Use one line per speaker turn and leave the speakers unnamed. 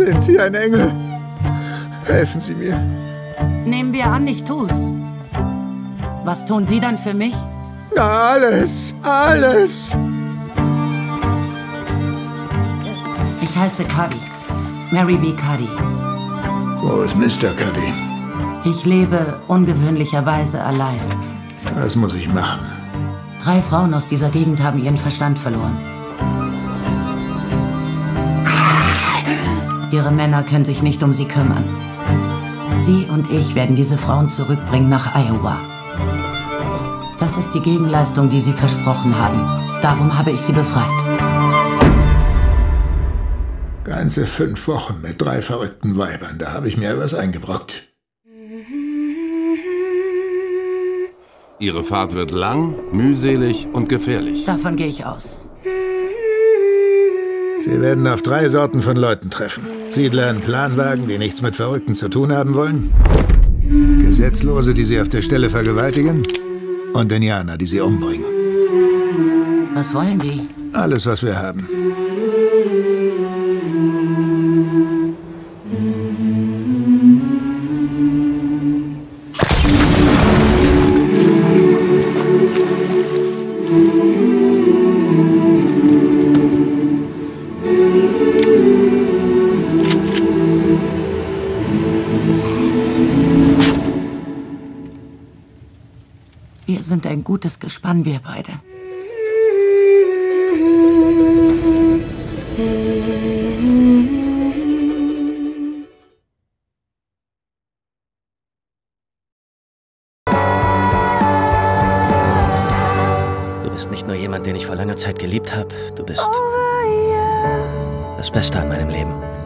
Sind Sie ein Engel? Helfen Sie mir.
Nehmen wir an, ich tu's. Was tun Sie dann für mich?
Na, alles, alles.
Ich heiße Cuddy. Mary B. Cuddy.
Wo ist Mr. Cuddy?
Ich lebe ungewöhnlicherweise allein.
Was muss ich machen?
3 Frauen aus dieser Gegend haben ihren Verstand verloren. Ihre Männer können sich nicht um sie kümmern. Sie und ich werden diese Frauen zurückbringen nach Iowa. Das ist die Gegenleistung, die sie versprochen haben. Darum habe ich sie befreit.
Ganze 5 Wochen mit 3 verrückten Weibern. Da habe ich mir was eingebrockt.
Ihre Fahrt wird lang, mühselig und gefährlich.
Davon gehe ich aus.
Sie werden auf 3 Sorten von Leuten treffen. Siedler in Planwagen, die nichts mit Verrückten zu tun haben wollen. Gesetzlose, die sie auf der Stelle vergewaltigen. Und Indianer, die sie umbringen.
Was wollen die?
Alles, was wir haben.
Wir sind ein gutes Gespann, wir beide.
Du bist nicht nur jemand, den ich vor langer Zeit geliebt habe. Du bist das Beste an meinem Leben.